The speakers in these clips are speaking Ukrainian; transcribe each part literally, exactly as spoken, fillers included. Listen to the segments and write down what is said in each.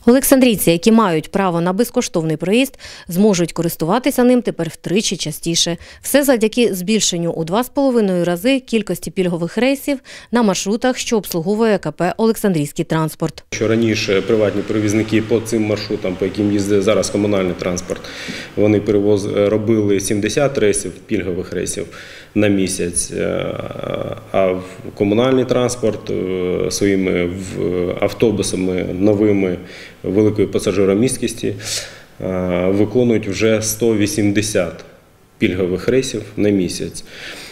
Олександрійці, які мають право на безкоштовний проїзд, зможуть користуватися ним тепер втричі частіше. Все завдяки збільшенню у два з половиною рази кількості пільгових рейсів на маршрутах, що обслуговує КП «Олександрійський транспорт». Що раніше приватні перевізники по цим маршрутам, по яким їздить зараз комунальний транспорт, вони перевоз робили сімдесят рейсів, пільгових рейсів на місяць, а комунальний транспорт своїми автобусами новими великої пасажиромісткості виконують вже сто вісімдесят пільгових рейсів на місяць.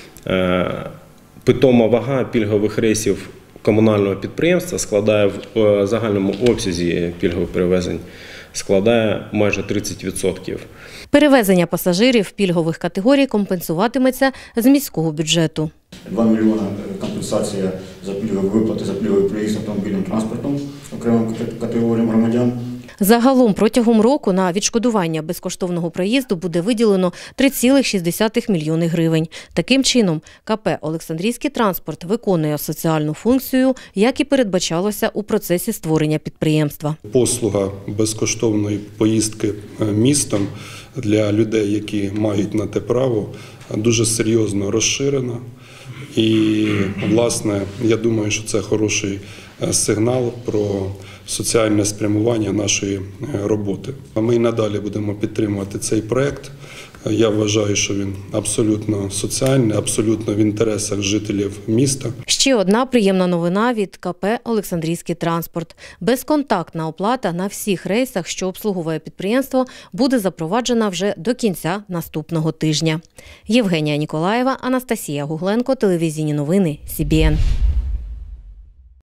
Питома вага пільгових рейсів комунального підприємства складає в загальному обсязі пільгових перевезень складає майже тридцять відсотків. Перевезення пасажирів пільгових категорій компенсуватиметься з міського бюджету. два мільйони компенсація за пільгові виплати, за пільговий проїзд автомобільним транспортом окремим категоріям громадян. Загалом протягом року на відшкодування безкоштовного проїзду буде виділено три цілих шість десятих мільйони гривень. Таким чином, КП «Олександрійський транспорт» виконує соціальну функцію, як і передбачалося у процесі створення підприємства. Послуга безкоштовної поїздки містом для людей, які мають на те право, дуже серйозно розширена. І, власне, я думаю, що це хороший сигнал про соціальне спрямування нашої роботи. Ми і надалі будемо підтримувати цей проєкт. Я вважаю, що він абсолютно соціальний, абсолютно в інтересах жителів міста. Ще одна приємна новина від КП «Олександрійський транспорт». Безконтактна оплата на всіх рейсах, що обслуговує підприємство, буде запроваджена вже до кінця наступного тижня. Євгенія Ніколаєва, Анастасія Гугленко, телевізійні новини Сі Бі Ен.